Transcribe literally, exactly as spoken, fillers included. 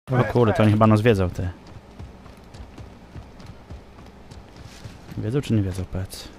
O kurde, to oni chyba nas wiedzą, ty. Wiedzą czy nie wiedzą, powiedz?